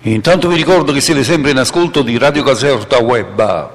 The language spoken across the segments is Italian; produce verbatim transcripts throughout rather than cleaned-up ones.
Intanto vi ricordo che siete sempre in ascolto di Radio Caserta Web.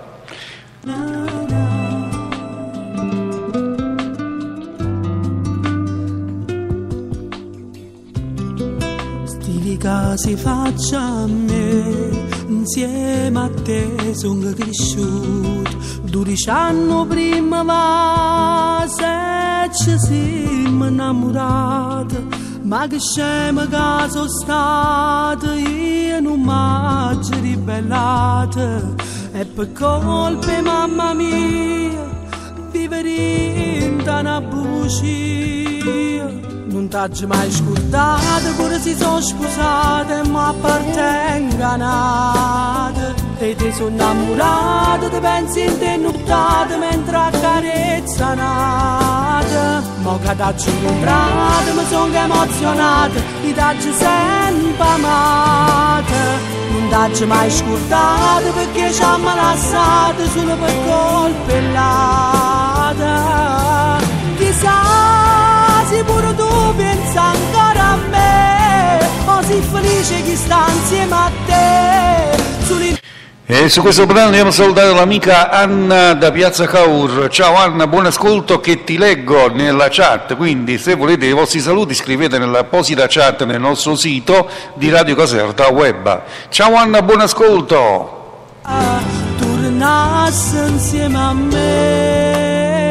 Stili casi faccia a me, insieme a te sono cresciuto, dodici anni prima va, se ci siamo innamorati. Ma che scema che sono stata, io non m'ho ribellata. E per colpa, mamma mia, vivere in una bugia. Non t'ho mai scordato, pure si sono sposate, ma appartenganate. E ti sono innamorata, ti pensi in te nottate, mentre accarezza nata. Ma che t'ho incontrato, mi sono emozionata, ti t'ho sempre amata. Non t'ho mai scordato, perché ci hanno lasciato solo per colpa l'ata. Chissà se pure tu pensi ancora a me, così felice che sta insieme a te. E su questo brano andiamo a salutare l'amica Anna da Piazza Caur. Ciao Anna, buon ascolto, che ti leggo nella chat, quindi se volete i vostri saluti scrivete nell'apposita chat nel nostro sito di Radio Caserta Web. Ciao Anna, buon ascolto. Ah, tornasse insieme a me.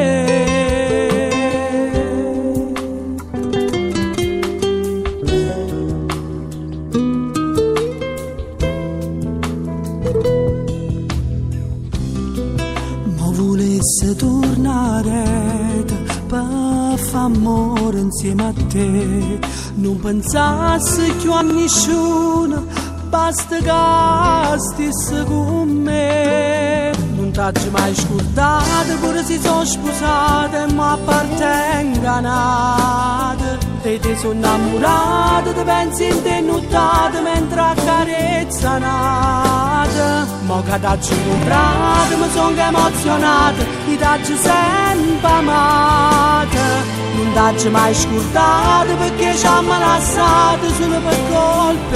Se tornare per fare amore insieme a te, non pensassi più a nessuno, basta che stessi con me. Non t'ho mai scordato, pure si sono sposate, ma appartenganate. E ti sono innamorata, ti pensi in te nottate, mentre accarezza nata. Ma che t'ho incontrato, mi sono emozionata, ti t'ho sempre amata. Non t'ho mai scordato, perché ci hanno lasciato solo per colpa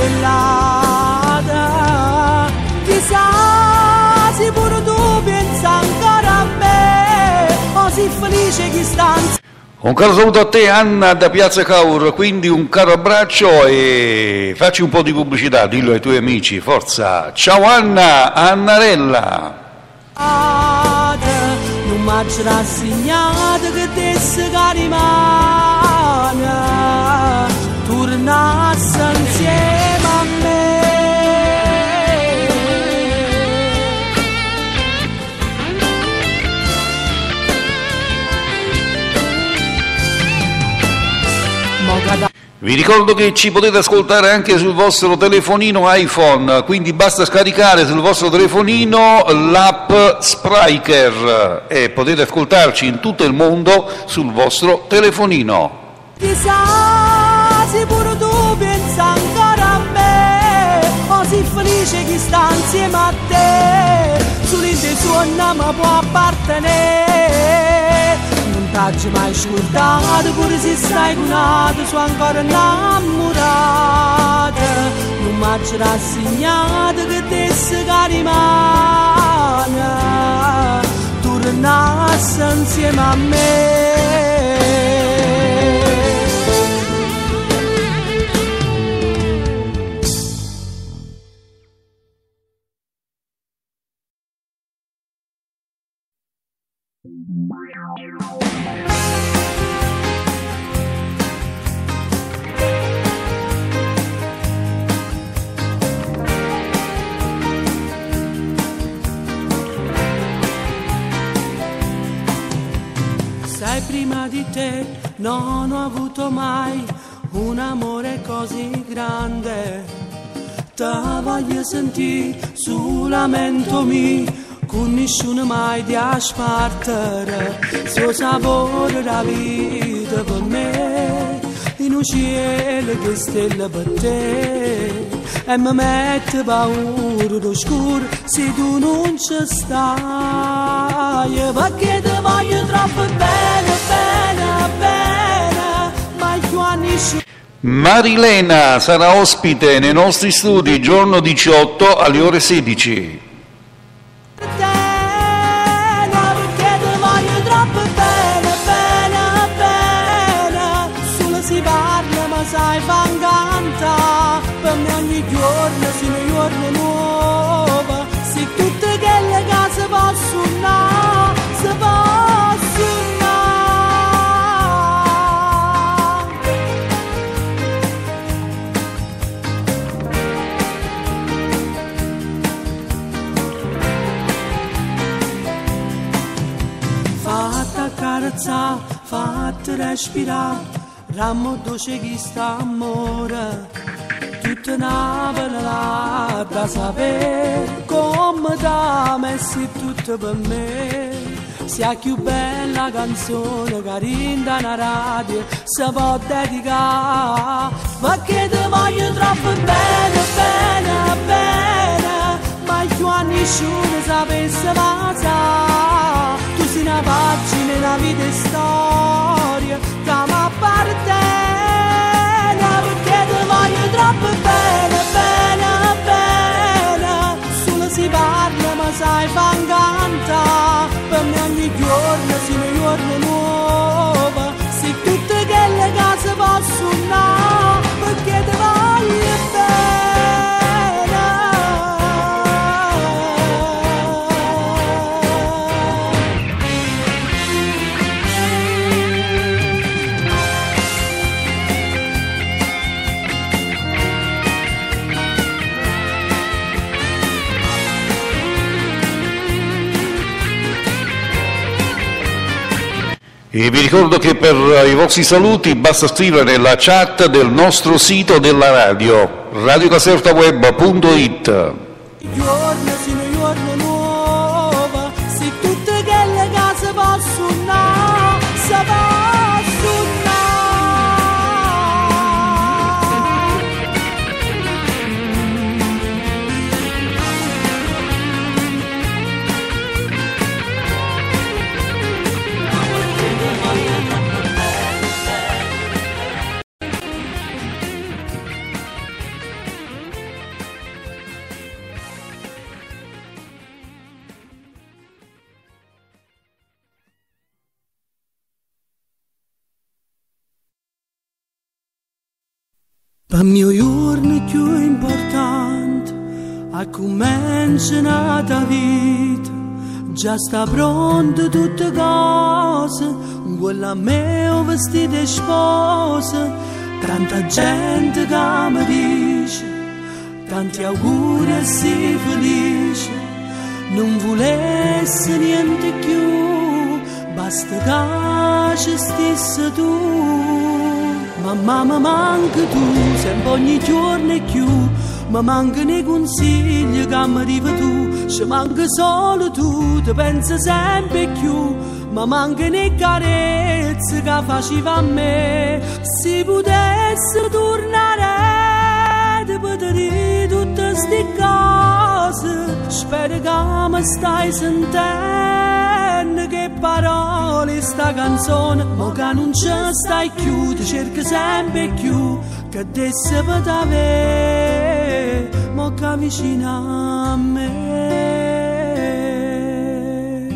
l'ata. Chissà se pure tu pensi ancora a me, così felice che stanzi. Un caro saluto a te Anna da Piazza Caur, quindi un caro abbraccio e facci un po' di pubblicità, dillo ai tuoi amici, forza. Ciao Anna, Annarella. Non m'ho rassegnato che te si rimane, tornasse insieme a me. Vi ricordo che ci potete ascoltare anche sul vostro telefonino iPhone, quindi basta scaricare sul vostro telefonino l'app Spreaker e potete ascoltarci in tutto il mondo sul vostro telefonino. Chissà se pure tu pensi ancora a me, così felice che sta insieme a te, solo in te suona ma può appartenere. Non t'ho mai scordato, pure se stai con altro, sono ancora innamorata. Non m'ho rassegnato che te si rimane, tornasse insieme a me. Sai, prima di te non ho avuto mai un amore così grande. Te voglio sentire sul lamento mio, con nessuno mai di aspartere. Suo sapore la vita per me, in un cielo che stelle per te. E mi mette paura d'oscuro se tu non ci stai, perché ti voglio troppo bene, bene, bene, ma io a nessuno. Marilena sarà ospite nei nostri studi giorno diciotto alle ore sedici. Sai fan canta per me ogni giorno si un giorno nuovo se tutte quelle case possono se possono fatta accarezzare fatta respirare ramo dolce chi sta amore, tutta nave là da sapere come da messi tutto per me. Sia più bella canzone che rinda una radio si può dedicare, perché ti voglio troppo bene, bene, bene, ma più a nessuno sapesse passare. Tu sei una pagina nella vita e storia, da ma appartiene, perché ti voglio troppo bene, bene, bene. Solo si parla ma sai fan canta, per me ogni giorno si un giorno nuovo, se tutte quelle case possono, perché ti voglio bene. E vi ricordo che per i vostri saluti basta scrivere nella chat del nostro sito della radio, radio caserta web punto it. Giorno sì, un giorno nuovo, se tutte quelle case possono, se possono. Per mio giorno più importante, a comincia nata vita, già sta pronta tutte cose, quella mia vestita e sposa, tanta gente che mi dice, tanti auguri e si felice, non volesse niente più, basta che ci stesse tu. Mamma mi manca tu, sempre ogni giorno e più, mi mancano i consigli che mi dici tu, ci manca solo tu, ti pensi sempre più, mi mancano le carezze che faceva a me, se potessi tornare, ti potrei tutte queste cose, spero che mi stai sentendo, che parole sta canzone, ma che non ci stai più, ti cerco sempre più, che adesso per te, ma che vicino a me.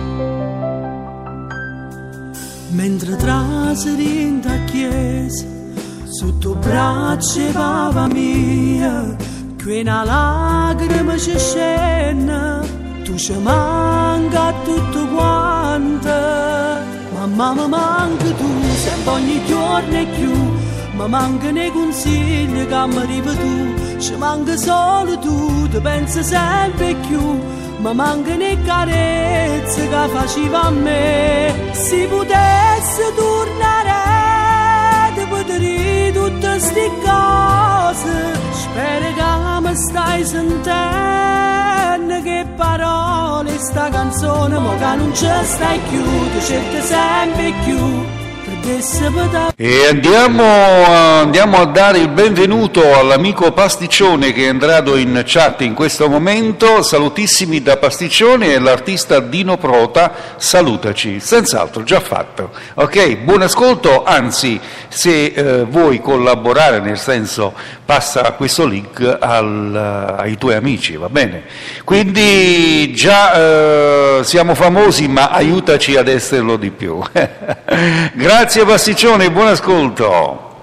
Mentre traseri in da chiesa, sotto braccia papa mia, qui una lacrima ci scende, tu ci manca tutto quanto, mamma mi manca tu, sempre ogni giorno e più, mi mancano i consigli che mi dici tu, ci manca solo tu, ti pensi sempre più, mi mancano le carezze che faceva a me, se potessi tornare, ti potrei tutte queste cose, spero che mi stai sentendo, che parole sta canzone, ma che non ci stai più, ti cerco sempre più, che E andiamo, andiamo a dare il benvenuto all'amico Pasticcione che è entrato in chat in questo momento. Salutissimi da Pasticcione e l'artista Dino Prota, salutaci. Senz'altro, già fatto. Ok, buon ascolto, anzi, se eh, vuoi collaborare, nel senso passa questo link al, ai tuoi amici, va bene? Quindi già eh, siamo famosi, ma aiutaci ad esserlo di più. Grazie Pasticcione, buon ascolto.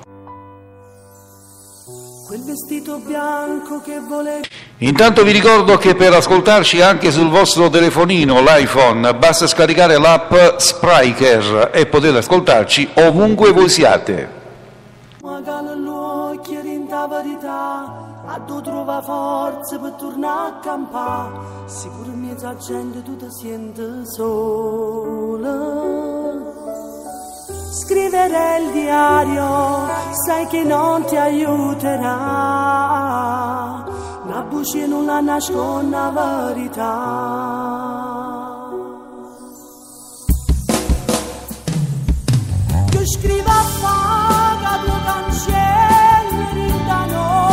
Quel vestito bianco che volevi. Intanto vi ricordo che per ascoltarci anche sul vostro telefonino, l'iPhone, basta scaricare l'app Spreaker e potete ascoltarci ovunque voi siate. A tu trova forza per tornare a campare, sicuro in mezzo a gente tu ti senti sola. Scrivere il diario, sai che non ti aiuterà, una bugia non la nasconde la verità. Che scriva a paga due cancelli da noi.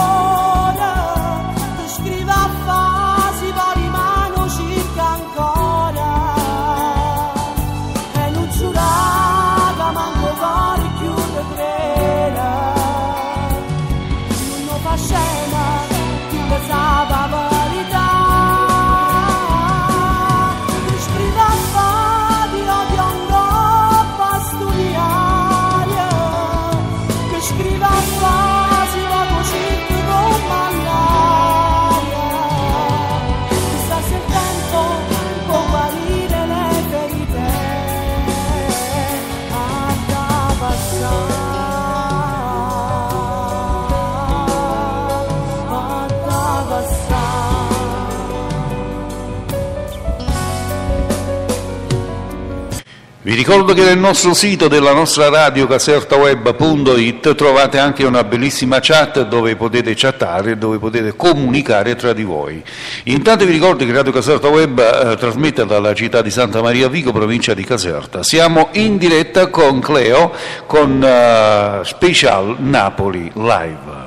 Vi ricordo che nel nostro sito della nostra radio casertaweb punto it trovate anche una bellissima chat dove potete chattare, dove potete comunicare tra di voi. Intanto vi ricordo che Radio Caserta Web eh, trasmette dalla città di Santa Maria Vico, provincia di Caserta. Siamo in diretta con Cleo, con uh, Special Napoli Live.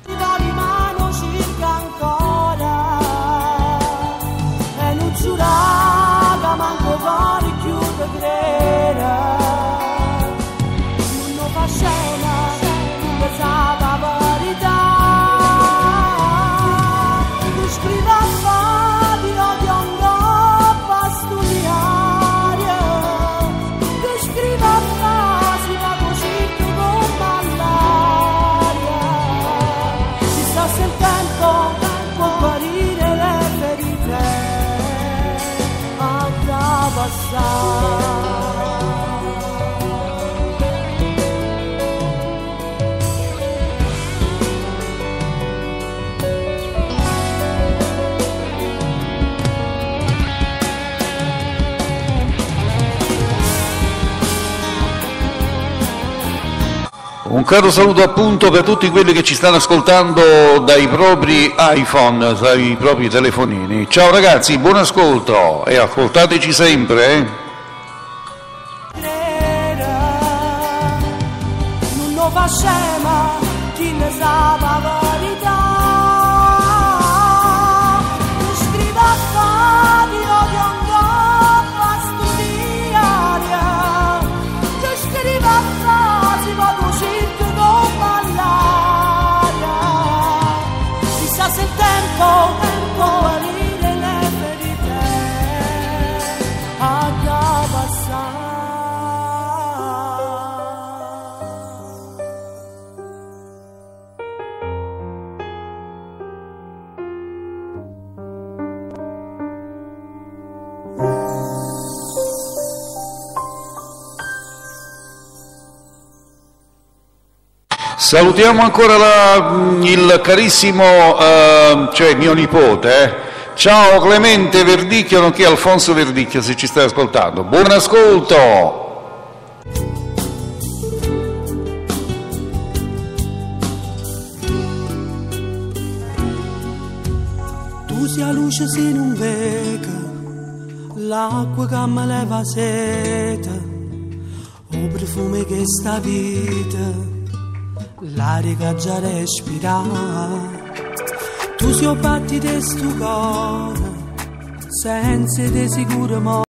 Un caro saluto appunto per tutti quelli che ci stanno ascoltando dai propri iPhone, dai propri telefonini. Ciao ragazzi, buon ascolto e ascoltateci sempre. Eh? Non lo fa scema, chi ne sa la verità. Non scriva a fadio di un gobbo a studiare. Che scriva a frasi va così. Se il tempo può guarire le ferite a da passare. Salutiamo ancora la, il carissimo, uh, cioè mio nipote, eh. Ciao Clemente Verdicchio, nonché Alfonso Verdicchio, se ci stai ascoltando. Buon ascolto! Tu sia la luce se non vega, l'acqua che mi leva sete. o profumo che sta vita, l'aria che già respira. Tu si batti di sto cuore, senza di sicuro mo